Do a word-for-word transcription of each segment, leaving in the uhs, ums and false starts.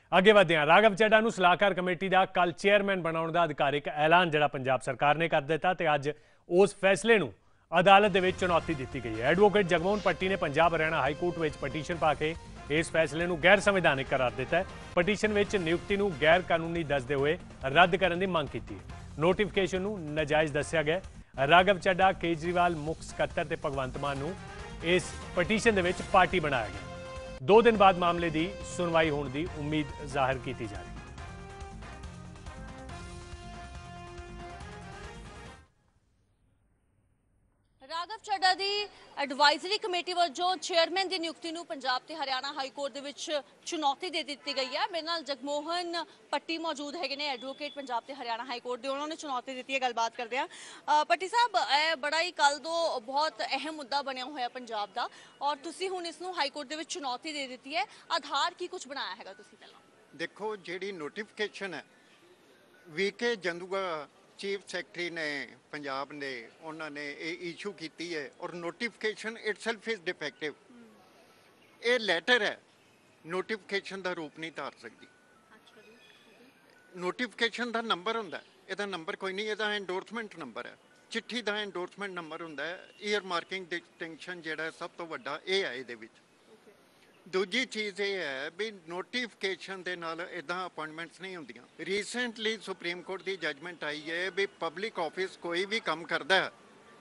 ਅੱਗੇ ਵਧਦੇ ਹਾਂ। ਰਾਘਵ ਚੱਡਾ ਨੂੰ ਸਲਾਹਕਾਰ ਕਮੇਟੀ ਦਾ ਕੱਲ ਚੇਅਰਮੈਨ ਬਣਾਉਣ ਦਾ ਅਧਿਕਾਰਿਕ ਐਲਾਨ ਜਿਹੜਾ ਪੰਜਾਬ ਸਰਕਾਰ ਨੇ ਕਰ ਦਿੱਤਾ ਤੇ ਅੱਜ ਉਸ ਫੈਸਲੇ ਨੂੰ ਅਦਾਲਤ ਦੇ ਵਿੱਚ ਚੁਣੌਤੀ ਦਿੱਤੀ ਗਈ ਹੈ। ਐਡਵੋਕੇਟ ਜਗਮੋਹਨ ਪੱਟੀ ਨੇ ਪੰਜਾਬ ਹਰਿਆਣਾ ਹਾਈ ਕੋਰਟ ਵਿੱਚ ਪਟੀਸ਼ਨ ਪਾ ਕੇ ਇਸ ਫੈਸਲੇ ਨੂੰ ਗੈਰ ਸੰਵਿਧਾਨਿਕ ਕਰਾਰ ਦਿੱਤਾ ਹੈ। ਪਟੀਸ਼ਨ ਵਿੱਚ ਨਿਯੁਕਤੀ ਨੂੰ ਗੈਰ ਕਾਨੂੰਨੀ ਦੱਸਦੇ ਹੋਏ ਰੱਦ ਕਰਨ ਦੀ ਮੰਗ ਕੀਤੀ ਹੈ। ਨੋਟੀਫਿਕੇਸ਼ਨ ਨੂੰ ਨਾਜਾਇਜ਼ ਦੱਸਿਆ ਗਿਆ। ਰਾਘਵ ਚੱਡਾ, ਕੇਜਰੀਵਾਲ, ਮੁੱਖ ਸਕੱਤਰ ਤੇ ਭਗਵੰਤ ਮਾਨ ਨੂੰ ਇਸ ਪਟੀਸ਼ਨ ਦੇ ਵਿੱਚ ਪਾਰਟੀ ਬਣਾਇਆ ਗਿਆ। दो दिन बाद मामले की सुनवाई होने की उम्मीद जाहिर की जा रही है। ਰਾਘਵ ਚੱਡਾ ਦੀ ਐਡਵਾਈਜ਼ਰੀ ਕਮੇਟੀ ਵੱਲੋਂ ਚੇਅਰਮੈਨ ਦੀ ਨਿਯੁਕਤੀ ਨੂੰ ਪੰਜਾਬ ਤੇ ਹਰਿਆਣਾ ਹਾਈ ਕੋਰਟ ਦੇ ਵਿੱਚ ਚੁਣੌਤੀ ਦੇ ਦਿੱਤੀ ਗਈ ਹੈ। ਮੇਰੇ ਨਾਲ ਜਗਮੋਹਨ ਪੱਟੀ ਮੌਜੂਦ ਹੈਗੇ ਨੇ, ਐਡਵੋਕੇਟ ਪੰਜਾਬ ਤੇ ਹਰਿਆਣਾ ਹਾਈ ਕੋਰਟ ਦੇ। ਉਹਨਾਂ ਨੇ ਚੁਣੌਤੀ ਦਿੱਤੀ ਹੈ। ਗੱਲਬਾਤ ਕਰਦੇ ਆ ਪੱਟੀ ਸਾਹਿਬ, ਇਹ ਬੜਾ ਹੀ ਕੱਲ ਤੋਂ ਬਹੁਤ ਅਹਿਮ ਮੁੱਦਾ ਬਣਿਆ ਹੋਇਆ ਪੰਜਾਬ ਦਾ, ਔਰ ਤੁਸੀਂ ਹੁਣ ਇਸ ਨੂੰ ਹਾਈ ਕੋਰਟ ਦੇ ਵਿੱਚ ਚੁਣੌਤੀ ਦੇ ਦਿੱਤੀ ਹੈ। ਆਧਾਰ ਕੀ ਕੁਝ ਬਣਾਇਆ ਹੈਗਾ ਤੁਸੀਂ? ਪਹਿਲਾਂ ਦੇਖੋ, ਜਿਹੜੀ ਨੋਟੀਫਿਕੇਸ਼ਨ ਹੈ ਵੀਕੇ ਜੰਦੂਆ ਚੀਫ ਸੈਕਟਰੀ ਨੇ ਪੰਜਾਬ ਨੇ ਉਹਨਾਂ ਨੇ ਇਹ ਇਸ਼ੂ ਕੀਤੀ ਹੈ ਔਰ ਨੋਟੀਫਿਕੇਸ਼ਨ ਇਟਸੈਲਫ ਇਜ਼ ਡਿਫੈਕਟਿਵ। ਇਹ ਲੈਟਰ ਹੈ, ਨੋਟੀਫਿਕੇਸ਼ਨ ਦਾ ਰੂਪ ਨਹੀਂ ਧਾਰ ਸਕਦੀ। ਨੋਟੀਫਿਕੇਸ਼ਨ ਦਾ ਨੰਬਰ ਹੁੰਦਾ, ਇਹਦਾ ਨੰਬਰ ਕੋਈ ਨਹੀਂ, ਇਹਦਾ ਐਂਡੋਰਸਮੈਂਟ ਨੰਬਰ ਹੈ। ਚਿੱਠੀ ਦਾ ਐਂਡੋਰਸਮੈਂਟ ਨੰਬਰ ਹੁੰਦਾ ਹੈ। ਈਅਰ ਮਾਰਕਿੰਗ ਡਿਸਟਿੰਕਸ਼ਨ ਜਿਹੜਾ ਸਭ ਤੋਂ ਵੱਡਾ ਇਹ ਹੈ ਇਹਦੇ ਵਿੱਚ। ਦੂਜੀ ਚੀਜ਼ ਇਹ ਹੈ ਵੀ ਨੋਟੀਫਿਕੇਸ਼ਨ ਦੇ ਨਾਲ ਇੱਦਾਂ ਅਪਾਇੰਟਮੈਂਟਸ ਨਹੀਂ ਹੁੰਦੀਆਂ। ਰੀਸੈਂਟਲੀ ਸੁਪਰੀਮ ਕੋਰਟ ਦੀ ਜਜਮੈਂਟ ਆਈ ਹੈ ਵੀ ਪਬਲਿਕ ਆਫਿਸ ਕੋਈ ਵੀ ਕੰਮ ਕਰਦਾ ਹੈ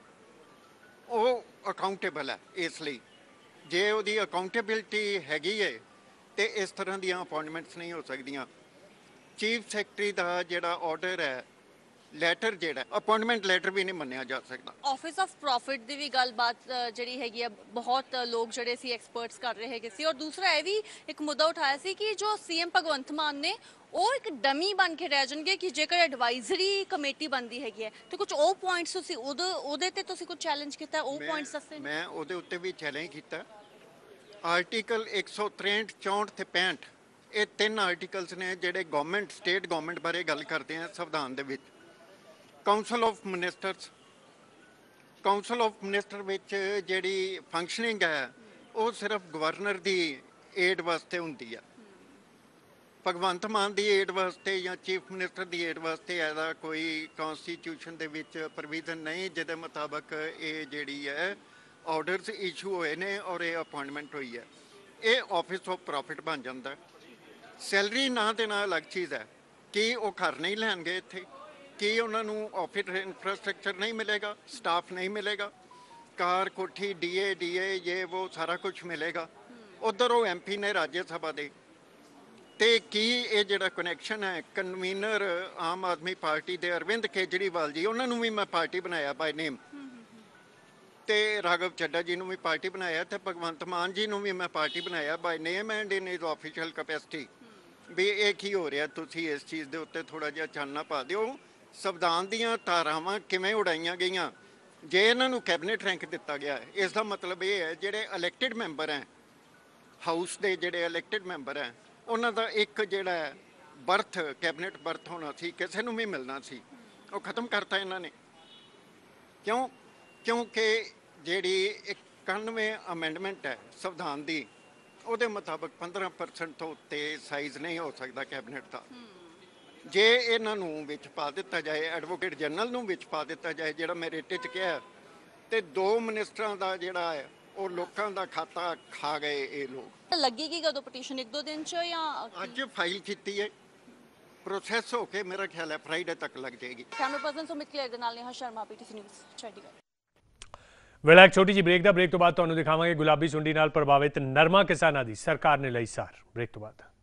ਉਹ ਅਕਾਊਂਟੇਬਲ ਹੈ। ਇਸ ਲਈ ਜੇ ਉਹਦੀ ਅਕਾਊਂਟੇਬਿਲਟੀ ਹੈਗੀ ਹੈ ਤੇ ਇਸ ਤਰ੍ਹਾਂ ਦੀਆਂ ਅਪਾਇੰਟਮੈਂਟਸ ਨਹੀਂ ਹੋ ਸਕਦੀਆਂ। ਚੀਫ ਸੈਕਟਰੀ ਦਾ ਜਿਹੜਾ ਆਰਡਰ ਹੈ, ਲੈਟਰ ਜਿਹੜਾ ਅਪਾਇੰਟਮੈਂਟ ਲੈਟਰ ਵੀ ਨਹੀਂ ਮੰਨਿਆ ਜਾ ਸਕਦਾ। ਆਫਿਸ ਆਫ ਪ੍ਰੋਫਿਟ ਦੀ ਵੀ ਗੱਲਬਾਤ ਜਿਹੜੀ ਹੈਗੀ ਆ, ਬਹੁਤ ਲੋਕ ਜਿਹੜੇ ਸੀ ਐਕਸਪਰਟਸ ਕਰ ਰਹੇ ਹੈਗੇ ਸੀ। ਔਰ ਦੂਸਰਾ ਇਹ ਵੀ ਇੱਕ ਮੁੱਦਾ ਉਠਾਇਆ ਸੀ ਕਿ ਜੋ ਸੀਐਮ ਭਗਵੰਤ ਮਾਨ ਨੇ ਉਹ ਇੱਕ ਡਮੀ ਬਣ ਕੇ ਰਹਿ ਜਾਣਗੇ ਕਿ ਜੇਕਰ ਐਡਵਾਈਜ਼ਰੀ ਕਮੇਟੀ ਬਣਦੀ ਹੈਗੀ ਹੈ ਤੇ ਕੁਝ ਉਹ ਪੁਆਇੰਟਸ ਤੁਸੀਂ ਉਹਦੇ ਉਹਦੇ ਤੇ ਤੁਸੀਂ ਕੁਝ ਚੈਲੰਜ ਕੀਤਾ? ਉਹ ਪੁਆਇੰਟਸ ਦੱਸੇ। ਮੈਂ ਉਹਦੇ ਉੱਤੇ ਵੀ ਚੈਲੰਜ ਕੀਤਾ। ਆਰਟੀਕਲ ਇੱਕ ਸੌ ਤਰੇਂਹਠ, ਚੌਂਹਠ ਤੇ ਪੈਂਹਠ ਇਹ ਤਿੰਨ ਆਰਟੀਕਲਸ ਨੇ ਜਿਹੜੇ ਗਵਰਨਮੈਂਟ ਸਟੇਟ ਗਵਰਨਮੈਂਟ ਬਾਰੇ ਗੱਲ ਕਰਦੇ ਆ ਸੰਵਿਧਾਨ ਦੇ ਵਿੱਚ। Council of ministers, council of minister ਵਿੱਚ ਜਿਹੜੀ ਫੰਕਸ਼ਨਿੰਗ ਹੈ ਉਹ ਸਿਰਫ ਗਵਰਨਰ ਦੀ ਏਡ ਵਾਸਤੇ ਹੁੰਦੀ ਆ। ਭਗਵੰਤ ਮਾਨ ਦੀ ਏਡ ਵਾਸਤੇ ਜਾਂ ਚੀਫ ਮਿਨਿਸਟਰ ਦੀ ਏਡ ਵਾਸਤੇ ਇਹਦਾ ਕੋਈ ਕਨਸਟੀਟਿਊਸ਼ਨ ਦੇ ਵਿੱਚ ਪ੍ਰੋਵੀਜ਼ਨ ਨਹੀਂ ਜਿਹਦੇ ਮੁਤਾਬਕ ਇਹ ਜਿਹੜੀ ਹੈ ਆਰਡਰਸ ਇਸ਼ੂ ਹੋਏ ਨੇ ਔਰ ਇਹ ਅਪਾਇੰਟਮੈਂਟ ਹੋਈ ਹੈ। ਇਹ ਆਫਿਸ ਆਫ ਪ੍ਰੋਫਿਟ ਬਣ ਜਾਂਦਾ। ਸੈਲਰੀ ਨਾ ਦੇ ਨਾਲ ਅਲੱਗ ਚੀਜ਼ ਹੈ ਕਿ ਉਹ ਘਰ ਨਹੀਂ ਲੈਣਗੇ ਇੱਥੇ, ਕਿ ਉਹਨਾਂ ਨੂੰ ਆਫਿਸ ਇਨਫਰਾਸਟ੍ਰਕਚਰ ਨਹੀਂ ਮਿਲੇਗਾ, ਸਟਾਫ ਨਹੀਂ ਮਿਲੇਗਾ, ਕਾਰ, ਕੋਠੀ, ਡੀਏ ਡੀਏ ਇਹ ਉਹ ਸਾਰਾ ਕੁਝ ਮਿਲੇਗਾ। ਉਧਰ ਉਹ ਐਮਪੀ ਨੇ ਰਾਜ ਸਭਾ ਦੇ। ਤੇ ਕੀ ਇਹ ਜਿਹੜਾ ਕਨੈਕਸ਼ਨ ਹੈ ਕਨਵੀਨਰ ਆਮ ਆਦਮੀ ਪਾਰਟੀ ਦੇ ਅਰਵਿੰਦ ਕੇਜਰੀਵਾਲ ਜੀ, ਉਹਨਾਂ ਨੂੰ ਵੀ ਮੈਂ ਪਾਰਟੀ ਬਣਾਇਆ ਬਾਈ ਨੇਮ, ਤੇ ਰਾਘਵ ਚੱਡਾ ਜੀ ਨੂੰ ਵੀ ਪਾਰਟੀ ਬਣਾਇਆ, ਤੇ ਭਗਵੰਤ ਮਾਨ ਜੀ ਨੂੰ ਵੀ ਮੈਂ ਪਾਰਟੀ ਬਣਾਇਆ by name and in his official capacity. ਵੀ ਇਹ ਕੀ ਹੋ ਰਿਹਾ, ਤੁਸੀਂ ਇਸ ਚੀਜ਼ ਦੇ ਉੱਤੇ ਥੋੜਾ ਜਿਹਾ ਚਾਨਣਾ ਪਾ ਦਿਓ। ਸੰਵਿਧਾਨ ਦੀਆਂ ਧਾਰਾਵਾਂ ਕਿਵੇਂ ਉਡਾਈਆਂ ਗਈਆਂ? ਜੇ ਇਹਨਾਂ ਨੂੰ ਕੈਬਨਿਟ ਰੈਂਕ ਦਿੱਤਾ ਗਿਆ ਹੈ, ਇਸ ਦਾ ਮਤਲਬ ਇਹ ਹੈ ਜਿਹੜੇ ਇਲੈਕਟਿਡ ਮੈਂਬਰ ਹੈ ਹਾਊਸ ਦੇ, ਜਿਹੜੇ ਇਲੈਕਟਿਡ ਮੈਂਬਰ ਹੈ ਉਹਨਾਂ ਦਾ ਇੱਕ ਜਿਹੜਾ ਬਰਥ, ਕੈਬਨਿਟ ਬਰਥ ਹੋਣਾ ਸੀ, ਕਿਸੇ ਨੂੰ ਵੀ ਮਿਲਣਾ ਸੀ, ਉਹ ਖਤਮ ਕਰਤਾ ਇਹਨਾਂ ਨੇ। ਕਿਉਂ? ਕਿਉਂਕਿ ਜਿਹੜੀ ਇਕਾਨਵੇਂ ਅਮੈਂਡਮੈਂਟ ਹੈ ਸੰਵਿਧਾਨ ਦੀ, ਉਹਦੇ ਮੁਤਾਬਕ ਪੰਦਰਾਂ ਪਰਸੈਂਟ ਤੋਂ ਉੱਤੇ ਸਾਈਜ਼ ਨਹੀਂ ਹੋ ਸਕਦਾ ਕੈਬਨਿਟ ਦਾ। ਜੇ ਇਹਨਾਂ ਨੂੰ ਵਿੱਚ ਪਾ ਦਿੱਤਾ ਜਾਏ, ਐਡਵੋਕੇਟ ਜਨਰਲ ਨੂੰ ਵਿੱਚ ਪਾ ਦਿੱਤਾ ਜਾਏ ਜਿਹੜਾ ਮੈਂ ਰੇਟੇ 'ਚ ਕਿਹਾ, ਤੇ ਦੋ ਮਿਨਿਸਟਰਾਂ ਦਾ ਜਿਹੜਾ ਹੈ ਉਹ ਲੋਕਾਂ ਦਾ ਖਾਤਾ ਖਾ ਗਏ ਇਹ ਲੋਕ। ਲੱਗੇਗੀ ਕਦੋਂ ਪਟੀਸ਼ਨ? ਇੱਕ ਦੋ ਦਿਨ 'ਚ ਜਾਂ ਅੱਜ ਫਾਈਲ ਕੀਤੀ ਹੈ, ਪ੍ਰੋਸੈਸ ਹੋ ਕੇ ਮੇਰਾ ਖਿਆਲ ਹੈ ਫਰਾਈਡੇ ਤੱਕ ਲੱਗ ਜਾਏਗੀ। ਕੈਮਰਾ ਪਰਸਨ ਸੁਮਿਤ ਕਲੇਰ ਦੇ ਨਾਲ ਨੇਹਾ ਸ਼ਰਮਾ, ਪੀਟੀਸੀ ਨਿਊਜ਼, ਚੰਡੀਗੜ੍ਹ। ਵੇਲਾ ਇੱਕ ਛੋਟੀ ਜਿਹੀ ਬ੍ਰੇਕ ਦਾ। ਬ੍ਰੇਕ ਤੋਂ ਬਾਅਦ ਤੁਹਾਨੂੰ ਦਿਖਾਵਾਂਗੇ ਗੁਲਾਬੀ ਸੁੰਡੀ ਨਾਲ ਪ੍ਰਭਾਵਿਤ ਨਰਮਾ ਕਿਸਾਨਾਂ ਦੀ ਸਰਕਾਰ ਨੇ ਲਈ ਸਾਰ। ਬ੍ਰੇਕ ਤੋਂ ਬਾਅਦ